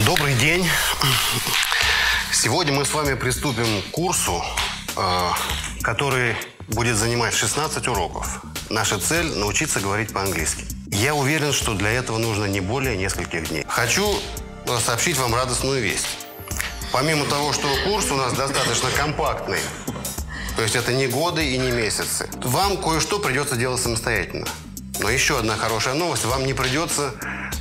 Добрый день. Сегодня мы с вами приступим к курсу, который будет занимать 16 уроков. Наша цель – научиться говорить по-английски. Я уверен, что для этого нужно не более нескольких дней. Хочу сообщить вам радостную весть. Помимо того, что курс у нас достаточно компактный, то есть это не годы и не месяцы, вам кое-что придется делать самостоятельно. Но еще одна хорошая новость – вам не придется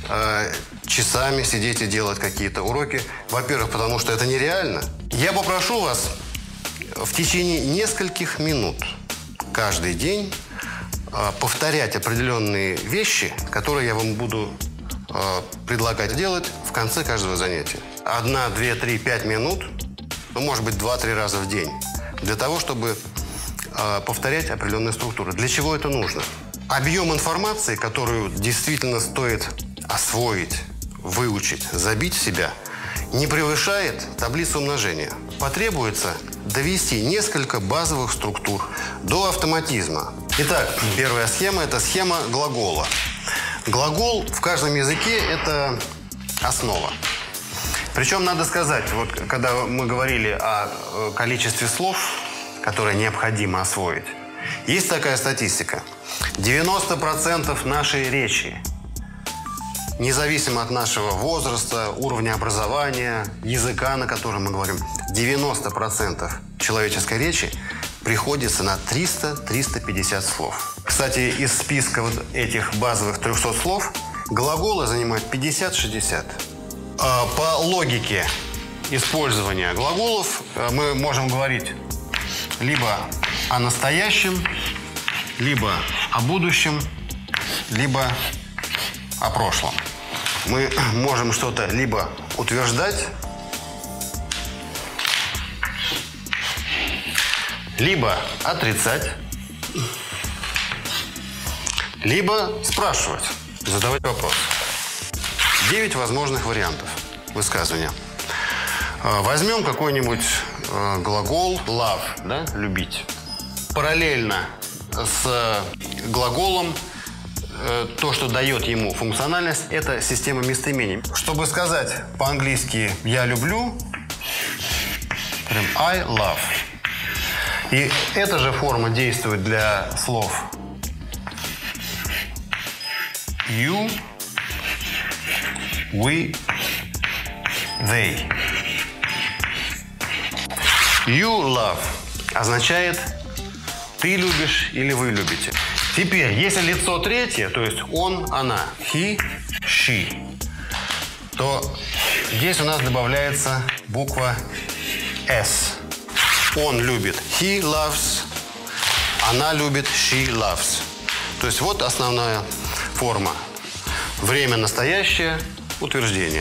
часами сидеть и делать какие-то уроки. Во-первых, потому что это нереально. Я попрошу вас в течение нескольких минут каждый день повторять определенные вещи, которые я вам буду предлагать делать в конце каждого занятия. 1, 2, 3, 5 минут, ну, может быть, 2-3 раза в день, для того, чтобы повторять определенные структуры. Для чего это нужно? Объем информации, которую действительно стоит освоить, выучить, забить в себя, не превышает таблицу умножения. Потребуется довести несколько базовых структур до автоматизма. Итак, первая схема – это схема глагола. Глагол в каждом языке – это основа. Причем надо сказать, вот когда мы говорили о количестве слов, которые необходимо освоить, есть такая статистика. 90% нашей речи, независимо от нашего возраста, уровня образования, языка, на котором мы говорим, 90% человеческой речи приходится на 300-350 слов. Кстати, из списка вот этих базовых 300 слов глаголы занимают 50-60. По логике использования глаголов мы можем говорить либо о настоящем, либо о будущем, либо о прошлом. Мы можем что-то либо утверждать, либо отрицать, либо спрашивать, задавать вопрос. 9 возможных вариантов высказывания. Возьмем какой-нибудь глагол love, да, любить. Параллельно с глаголом то, что дает ему функциональность, это система местоимений. Чтобы сказать по-английски «я люблю», I love. И эта же форма действует для слов you, we, they. You love означает «ты любишь» или «вы любите». Теперь, если лицо третье, то есть он, она, he, she, то здесь у нас добавляется буква S. Он любит, he loves, она любит, she loves. То есть вот основная форма. Время настоящее, утверждение.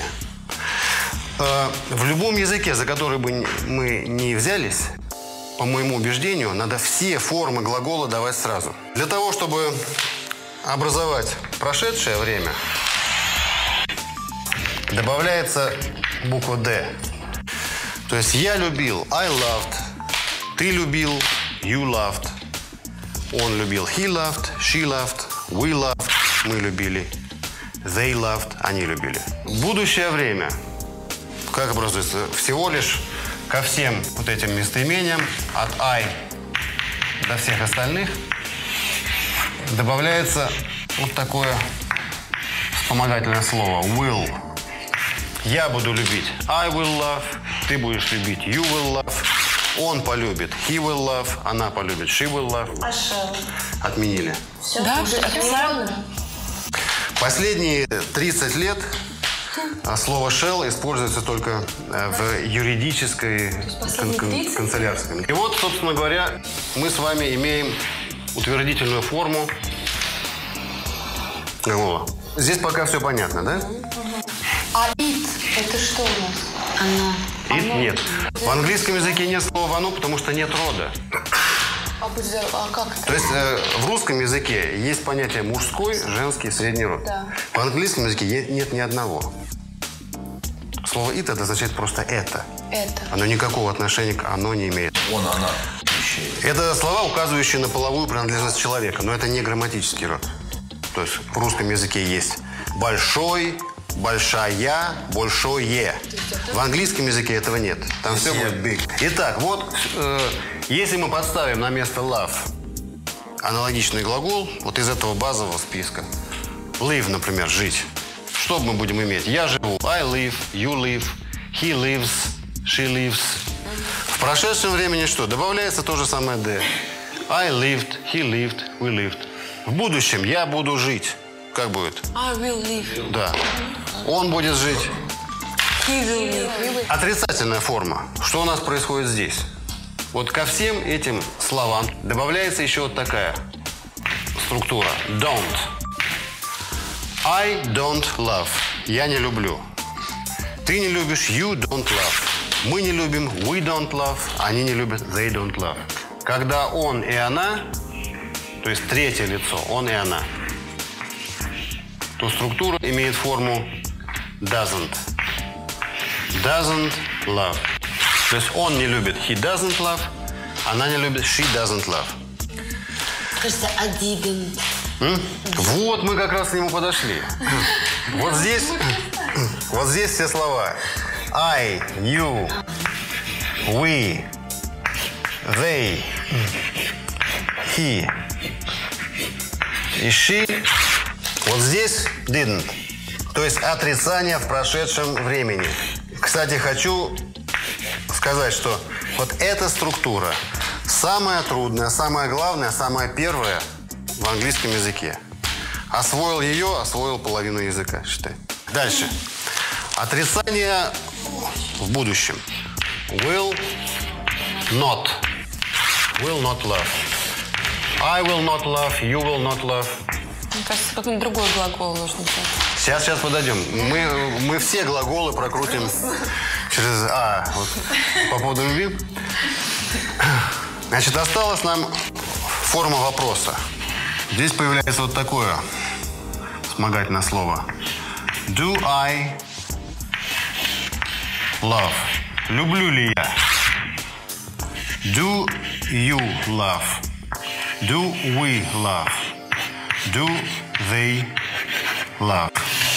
В любом языке, за который бы мы ни взялись, по моему убеждению, надо все формы глагола давать сразу. Для того, чтобы образовать прошедшее время, добавляется буква D. То есть я любил, I loved, ты любил, you loved, он любил, he loved, she loved, we loved, мы любили, they loved, они любили. Будущее время, как образуется? Всего лишь ко всем вот этим местоимениям, от I до всех остальных, добавляется вот такое вспомогательное слово will. Я буду любить, I will love, ты будешь любить, you will love, он полюбит, he will love, она полюбит, she will love. А shall? Отменили. Все, да, официально. Последние 30 лет слово shall используется только в юридической, канцелярской. И вот, собственно говоря, мы с вами имеем утвердительную форму глагола. Здесь пока все понятно, да? А it – это что у нас? Оно. It нет. В английском языке нет слова «оно», потому что нет рода. А как это? То есть в русском языке есть понятие мужской, женский, средний род. Да. В английском языке нет ни одного. Слово «it» это означает просто «это». Это. Оно никакого отношения к «оно» не имеет. Он, она. Это слова, указывающие на половую принадлежность человека, но это не грамматический род. То есть в русском языке есть большой, большая, большое. В английском языке этого нет. Там все будет big. Итак, вот если мы подставим на место love аналогичный глагол вот из этого базового списка. Live, например, жить. Что мы будем иметь? Я живу. I live, you live, he lives, she lives. В прошедшем времени что? Добавляется то же самое D. I lived, he lived, we lived. В будущем я буду жить. Как будет? I will live. Да. Он будет жить. He will live. Отрицательная форма. Что у нас происходит здесь? Вот ко всем этим словам добавляется еще вот такая структура. Don't. I don't love. Я не люблю. Ты не любишь. You don't love. Мы не любим. We don't love. Они не любят. They don't love. Когда он и она, то есть третье лицо, он и она, то структура имеет форму doesn't. Doesn't love. То есть он не любит. He doesn't love. Она не любит. She doesn't love. Кажется, I didn't. Вот мы как раз к нему подошли. Вот здесь все слова. I, you, we, they, he и she. Вот здесь didn't. То есть отрицание в прошедшем времени. Кстати, хочу сказать, что вот эта структура самая трудная, самая главная, самая первая в английском языке. Освоил ее, освоил половину языка, считай. Дальше. Отрицание в будущем. Will not. Will not love. I will not love, you will not love. Мне кажется, какой-нибудь другой глагол нужно взять. Сейчас подойдем. Мы все глаголы прокрутим через «а». Вот, по поводу любви. Значит, осталась нам форма вопроса. Здесь появляется вот такое вспомогательное слово. Do I love? Люблю ли я? Do you love? Do we love? Do they love?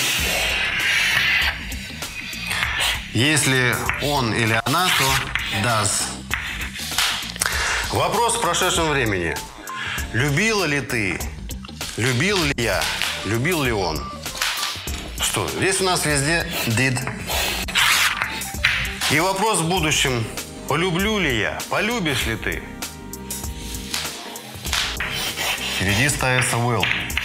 Если он или она, то does. Вопрос в прошедшем времени. Любила ли ты? Любил ли я? Любил ли он? Что? Здесь у нас везде did. И вопрос в будущем. Полюблю ли я? Полюбишь ли ты? Впереди ставится will.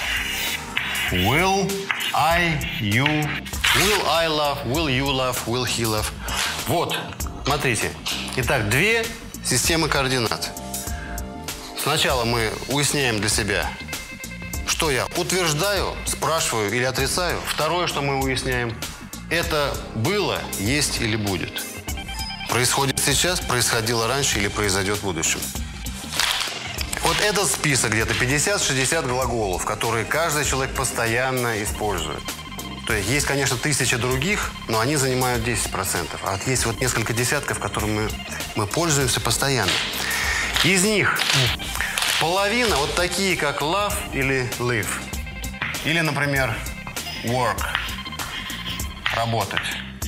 Will I, you, will I love, will you love, will he love. Вот, смотрите. Итак, две системы координат. Сначала мы уясняем для себя, что я утверждаю, спрашиваю или отрицаю. Второе, что мы уясняем, это было, есть или будет. Происходит сейчас, происходило раньше или произойдет в будущем. Вот этот список где-то 50-60 глаголов, которые каждый человек постоянно использует. То есть, конечно, тысячи других, но они занимают 10%. А есть вот несколько десятков, которыми мы пользуемся постоянно. Из них половина вот такие, как love или live. Или, например, work. Работать.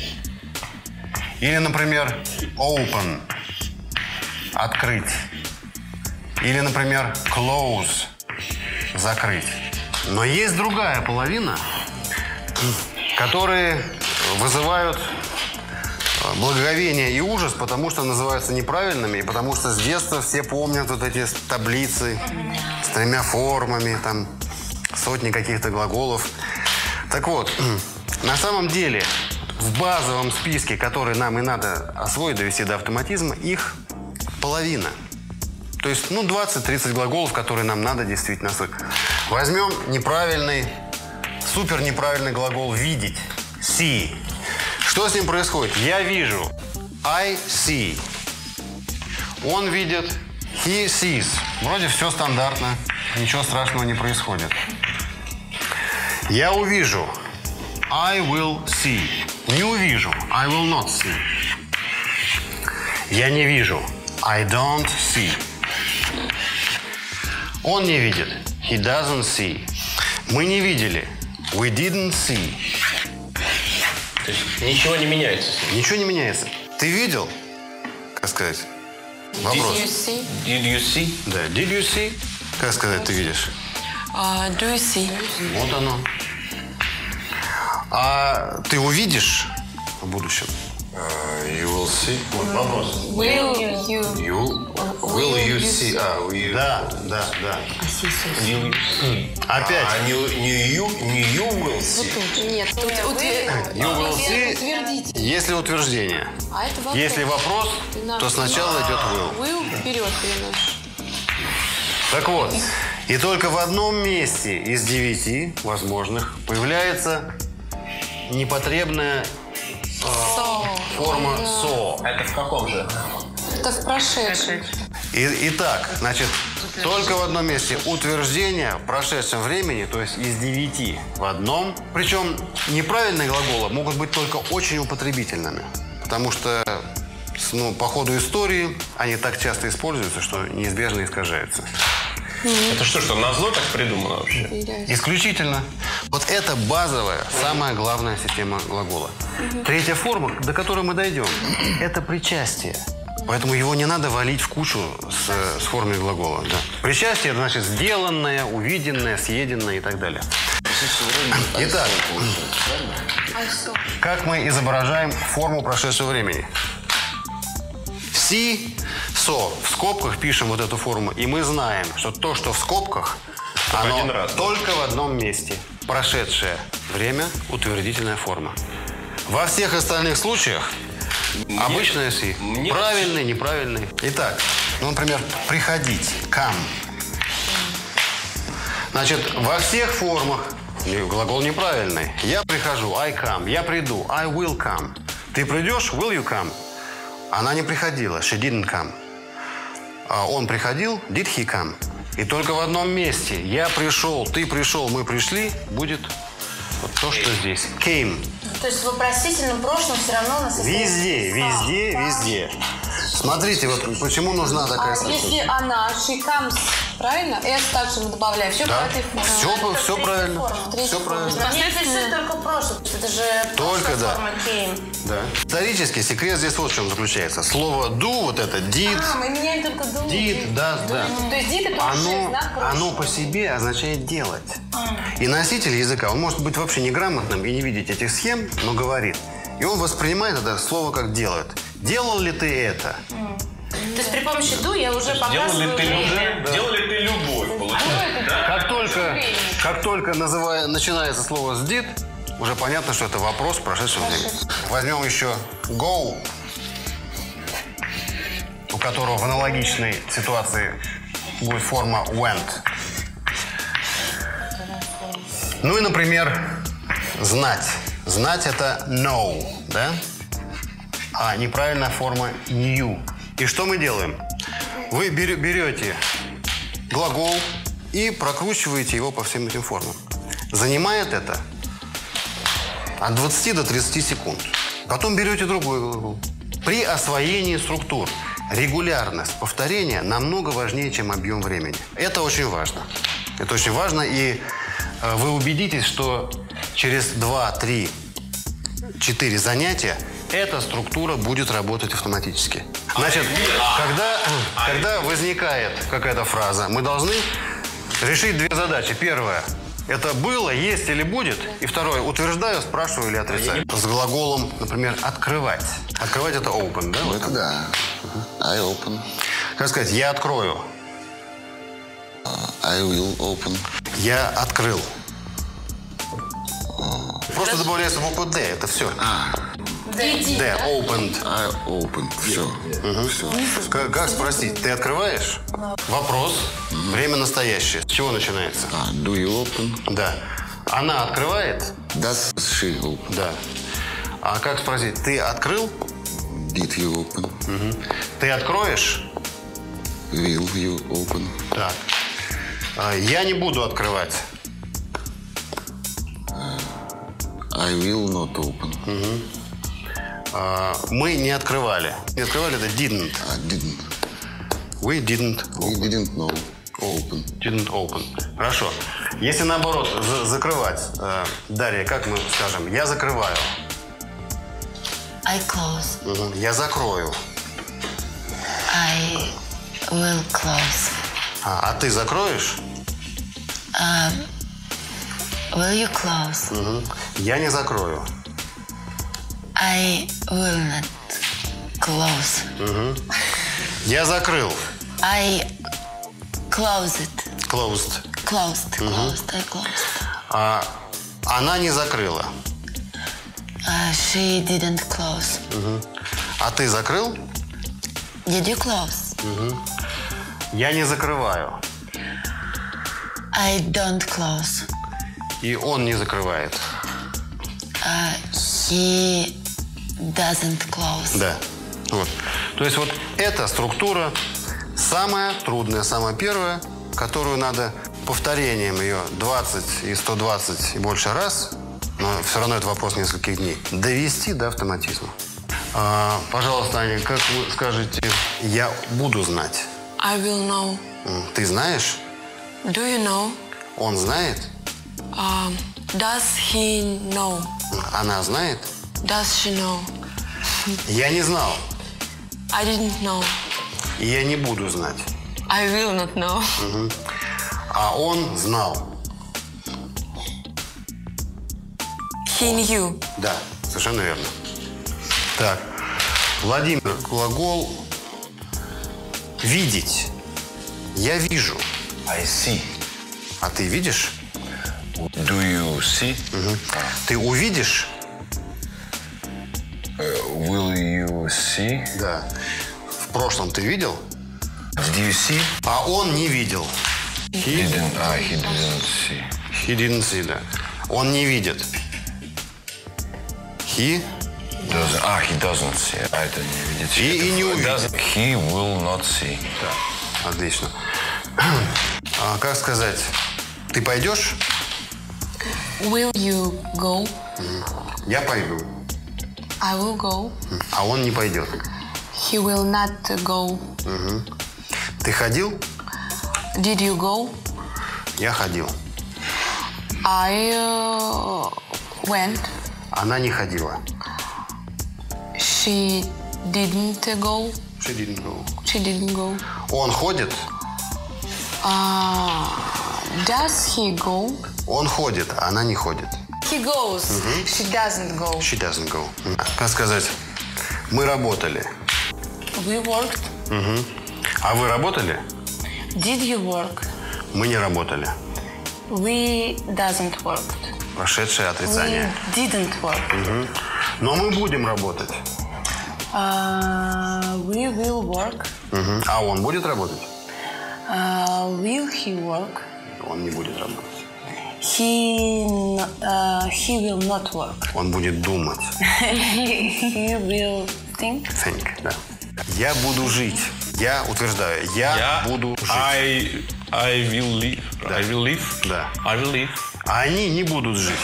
Или, например, open. Открыть. Или, например, close. Закрыть. Но есть другая половина, которые вызывают благоговение и ужас, потому что называются неправильными, и потому что с детства все помнят вот эти таблицы с 3 формами, там сотни каких-то глаголов. Так вот, на самом деле в базовом списке, который нам и надо освоить, довести до автоматизма, их половина. То есть, 20-30 глаголов, которые нам надо действительно освоить. Возьмем неправильный, супер неправильный глагол «видеть». See. Что с ним происходит? Я вижу. I see. Он видит. He sees. Вроде все стандартно. Ничего страшного не происходит. Я увижу. I will see. Не увижу. I will not see. Я не вижу. I don't see. Он не видит. He doesn't see. Мы не видели. We didn't see. То есть ничего не меняется. Ничего не меняется. Ты видел, как сказать, вопрос? Did you see? Да, did you see? Как сказать, ты видишь? Do you see? Вот оно. А ты увидишь в будущем? You will see. Вот вопрос. Will you? Will you see? Да. You, Опять. не you will see. Нет, тут You will see, утвердитель. если утверждение. А это вопрос. Если вопрос, то сначала идет will. Will вперед переносишь. Так вот, и только в одном месте из 9 возможных появляется непотребная форма so. Это в каком же? Это в прошедшем. Итак, значит, только в одном месте утверждение в прошедшем времени, то есть из 9 в одном. Причем неправильные глаголы могут быть только очень употребительными, потому что по ходу истории они так часто используются, что неизбежно искажаются. Это что, назло так придумано вообще? Исключительно. Вот это базовая, самая главная система глагола. Третья форма, до которой мы дойдем, это причастие. Поэтому его не надо валить в кучу с формой глагола. Да. Причастие – это значит сделанное, увиденное, съеденное и так далее. Итак, как мы изображаем форму прошедшего времени? See, so. В скобках пишем вот эту форму, и мы знаем, что то, что в скобках, оно только в одном месте. Прошедшее время – утвердительная форма. Во всех остальных случаях обычная see. Правильный, неправильный. Итак, например, приходить – come. Значит, во всех формах глагол неправильный. Я прихожу – I come. Я приду – I will come. Ты придешь – will you come. Она не приходила, she didn't come. А он приходил, did he come. И только в одном месте я пришел, ты пришел, мы пришли, будет вот то, что здесь. Came. То есть в вопросительном прошлом все равно у нас Везде. Смотрите, вот почему нужна такая структура. Если она, she comes, правильно? S также мы добавляем. Все Да, по этой форме. все правильно. Все правильно. Мне пишет только прошлое. Это же Только да. форма came. Да. Исторический секрет здесь вот в чем заключается. Слово do, вот это did, Мы меняем только do. did, does, да. То есть did это уже знак прошлого. Оно по себе означает делать. И носитель языка, он может быть вообще неграмотным и не видеть этих схем, но говорит. И он воспринимает это слово как делает. Делал ли ты это? То есть при помощи do я уже показываю время. Делал ли ты любовь, получается? Как только начинается слово с did, уже понятно, что это вопрос прошедшего времени. Возьмем еще go, у которого в аналогичной ситуации будет форма went. Ну и, например, знать. Знать – это know, да? А неправильная форма knew. И что мы делаем? Вы берете глагол и прокручиваете его по всем этим формам. Занимает это от 20 до 30 секунд. Потом берете другой глагол. При освоении структур регулярность повторения намного важнее, чем объем времени. Это очень важно. Это очень важно, и вы убедитесь, что через 2, 3, 4 занятия эта структура будет работать автоматически. Значит, когда возникает какая-то фраза, мы должны решить две задачи. Первая – это было, есть или будет. И второе – утверждаю, спрашиваю или отрицаю. С глаголом, например, открывать. Открывать – это open, да? Это да. I open. Как сказать, я открою. I will open. Я открыл. Просто добавляется буква D, это все. D, opened. I open. Все. Все. Как спросить? Ты открываешь? Вопрос. Время настоящее. С чего начинается? Do you open? Да. Она открывает? Does she open? Да. А как спросить? Ты открыл? Did you open? Ты откроешь? Will you open? Так. Я не буду открывать. I will not open. Мы не открывали. Не открывали – это didn't. Didn't. We didn't We didn't know. Open. Didn't open. Хорошо. Если наоборот закрывать, Дарья, как мы скажем? Я закрываю. I close. Я закрою. I will close. А ты закроешь? Will you close? Я не закрою. I will not close. Я закрыл. I closed. Closed. Closed. Closed. I closed. А она не закрыла. She didn't close. А ты закрыл? Did you close? Я не закрываю. I don't close. И он не закрывает. He doesn't close. Да. Вот. То есть вот эта структура самая трудная, самая первая, которую надо повторением ее 20 и 120 и больше раз, но все равно это вопрос нескольких дней, довести до автоматизма. Пожалуйста, Аня, как вы скажете, я буду знать? I will know. Ты знаешь? Do you know? Он знает? Does he know? Она знает? Does she know? Я не знал. I didn't know. И я не буду знать. I will not know. А он знал. He knew. Да, совершенно верно. Так, Владимир, глагол «видеть». Я вижу. I see. А ты видишь? Do you see? Ты увидишь? Will you see? Да. В прошлом ты видел? Did you see? А он не видел. He didn't see. He didn't see, да. Он не видит. He He doesn't see. А это не видит. И не увидит. He will not see. Да, отлично. А как сказать? Ты пойдешь? Will you go? Я пойду. I will go. А он не пойдет. He will not go. Ты ходил? Did you go? Я ходил. I went. Она не ходила. She didn't go. She didn't go. She didn't go. Он ходит? Does he go? Он ходит, а она не ходит. He goes. She doesn't go. She doesn't go. Как сказать? Мы работали. We worked. А вы работали? Did you work? Мы не работали. We doesn't work. Прошедшее отрицание. We didn't work. Но мы будем работать. We will work. А он будет работать? Will he work? Он не будет работать. He will not work. Он будет думать. He will think. Think, да. Я буду жить. Я утверждаю. Я буду жить. I will live. Да. I will live. Да. I will live. А они не будут жить.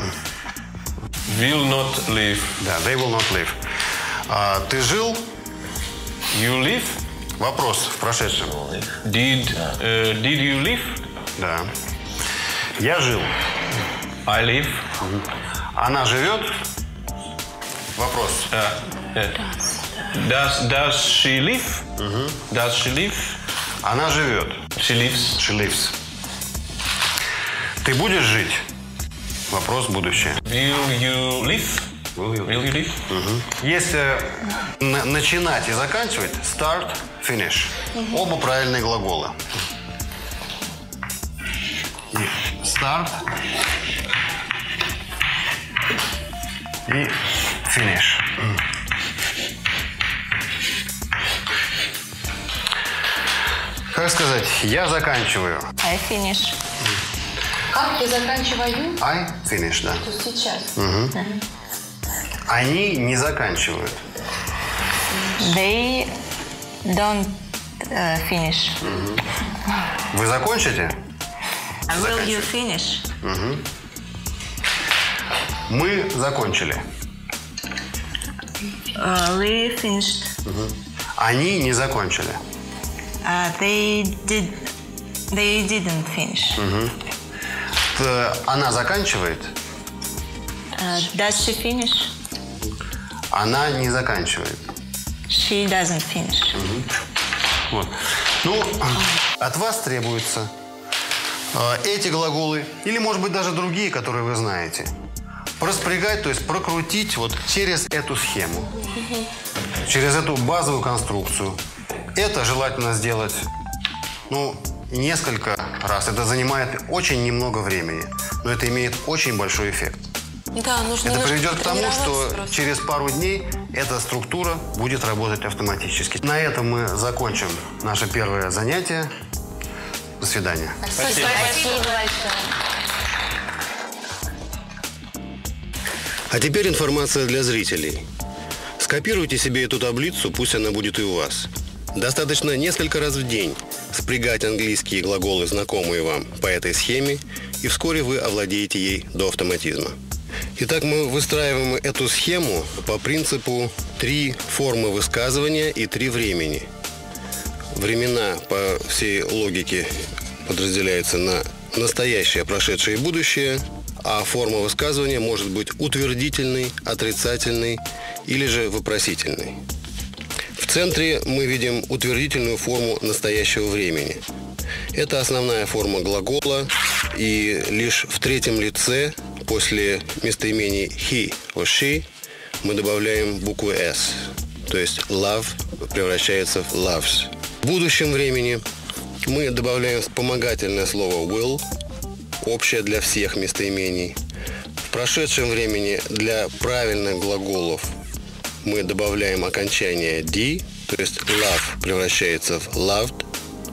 Will not live. Да, they will not live. Ты жил? You live? Вопрос в прошедшем. Did you live? Да. Я жил. I live. Она живет? Вопрос. Does she live? Does she live? Она живет. She lives. She lives. Ты будешь жить? Вопрос будущее. Will you live? Will you live? Если начинать и заканчивать, start, finish. Оба правильные глаголы. Start и finish. Как сказать? Я заканчиваю. I finish. Как я заканчиваю? I finish, да. То сейчас. Они не заканчивают. They don't finish. Вы закончите? Will you finish? Мы закончили. We finished. Они не закончили. They didn't finish. Она заканчивает, Does she finish? Она не заканчивает. She doesn't finish. Вот. Ну, от вас требуется эти глаголы, или, может быть, даже другие, которые вы знаете, проспрягать, то есть прокрутить вот через эту схему, через эту базовую конструкцию. Это желательно сделать, ну, несколько раз. Это занимает очень немного времени, но это имеет очень большой эффект. Да, нужно Это приведет к тому, что просто. через пару дней эта структура будет работать автоматически. На этом мы закончим наше первое занятие. До свидания. Спасибо большое. А теперь информация для зрителей. Скопируйте себе эту таблицу, пусть она будет и у вас. Достаточно несколько раз в день спрягать английские глаголы, знакомые вам по этой схеме, и вскоре вы овладеете ей до автоматизма. Итак, мы выстраиваем эту схему по принципу 3 формы высказывания и 3 времени. Времена по всей логике подразделяются на настоящее, прошедшее и будущее, а форма высказывания может быть утвердительной, отрицательной или же вопросительной. В центре мы видим утвердительную форму настоящего времени. Это основная форма глагола, и лишь в третьем лице после местоимений he or she мы добавляем букву s, то есть love превращается в loves. В будущем времени мы добавляем вспомогательное слово will, общее для всех местоимений. В прошедшем времени для правильных глаголов мы добавляем окончание d, то есть love превращается в loved.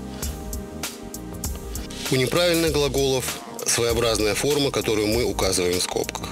У неправильных глаголов своеобразная форма, которую мы указываем в скобках.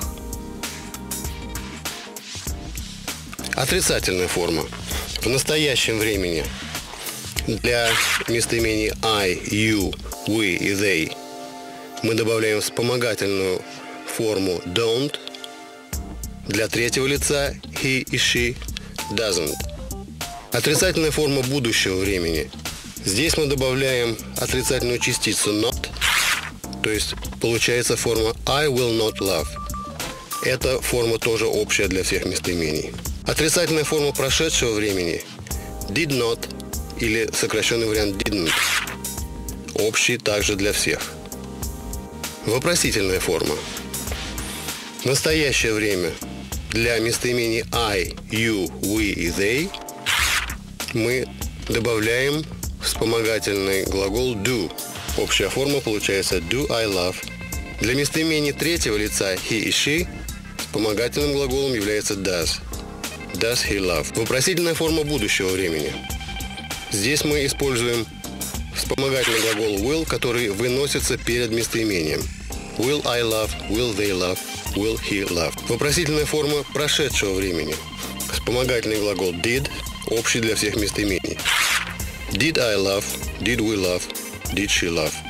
Отрицательная форма. В настоящем времени для местоимений I, you, we и they мы добавляем вспомогательную форму don't. Для третьего лица he и she doesn't. Отрицательная форма будущего времени. Здесь мы добавляем отрицательную частицу not, то есть получается форма I will not love. Эта форма тоже общая для всех местоимений. Отрицательная форма прошедшего времени did not или сокращенный вариант didn't. Общий также для всех. Вопросительная форма. Настоящее время для местоимений I, you, we и they мы добавляем вспомогательный глагол do. Общая форма получается do I love. Для местоимений третьего лица he и she вспомогательным глаголом является does. Does he love? Вопросительная форма будущего времени. Здесь мы используем вспомогательный глагол will, который выносится перед местоимением. Will I love? Will they love? Will he love? Вопросительная форма прошедшего времени. Вспомогательный глагол did, общий для всех местоимений. Did I love? Did we love? Did she love?